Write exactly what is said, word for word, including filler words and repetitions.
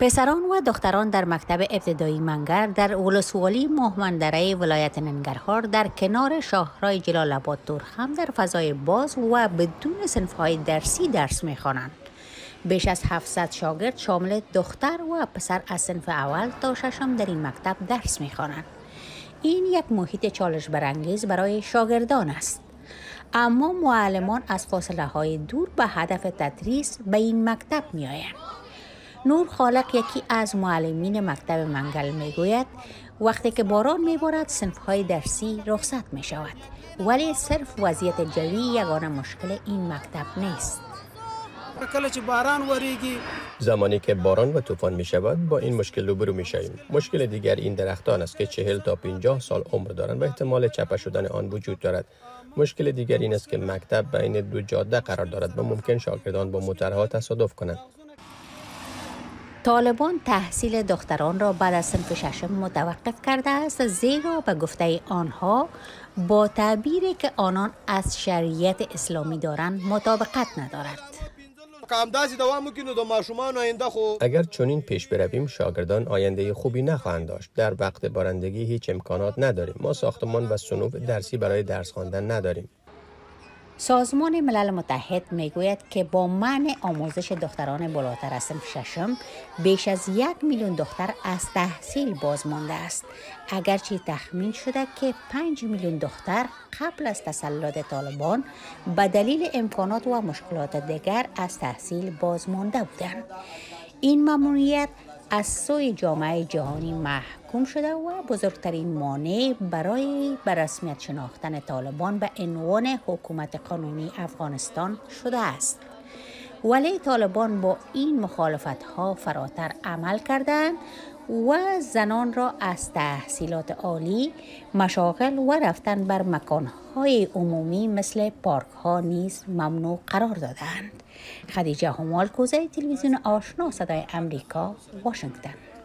پسران و دختران در مکتب ابتدایی منگر در ولسوالی ماهمندره ولایت ننگرهار در کنار شاهراه جلال آباد تورخم در فضای باز و بدون صنف‌های درسی درس می‌خوانند. بیش از هفتصد شاگرد شامل دختر و پسر از صنف اول تا ششم در این مکتب درس می‌خوانند. این یک محیط چالش برانگیز برای شاگردان است. اما معلمان از فاصله‌های دور به هدف تدریس به این مکتب می‌آیند. نور خالق یکی از معلمین مکتب منگل میگوید وقتی که باران میبارد صنف‌های درسی رخصت می شود، ولی صرف وضعیت جوی یگانه مشکل این مکتب نیست. زمانی که باران و طوفان می شود با این مشکل روبرو می شویم. مشکل دیگر این درختان است که چهل تا پنجاه سال عمر دارند و احتمال چپه شدن آن وجود دارد. مشکل دیگر این است که مکتب بین دو جاده قرار دارد و ممکن شاگردان با موتورها تصادف کنند. طالبان تحصیل دختران را بعد از صنف ششم متوقف کرده است، زیرا به گفته آنها با تعبیری که آنان از شریعت اسلامی دارند مطابقت ندارد. اگر چنین پیش برویم شاگردان آینده خوبی نخواهند داشت. در وقت بارندگی هیچ امکانات نداریم. ما ساختمان و صنوف درسی برای درس خواندن نداریم. سازمان ملل متحد میگوید که با منع آموزش دختران بالاتر از صنف ششم بیش از یک میلیون دختر از تحصیل باز مانده است، اگرچه تخمین شده که پنج میلیون دختر قبل از تسلط طالبان به دلیل امکانات و مشکلات دیگر از تحصیل باز مانده بودند. این ممنوعیت از سوی جامعه جهانی محکوم شده و بزرگترین مانع برای به رسمیت شناختن طالبان به عنوان حکومت قانونی افغانستان شده است. ولی طالبان با این مخالفت‌ها فراتر عمل کردند و زنان را از تحصیلات عالی، مشاغل و رفتن بر مکانهای عمومی مثل پارک‌ها نیز ممنوع قرار دادند. خدیجه همال کوزه، تلویزیون آشنا، صدای امریکا، واشنگتن.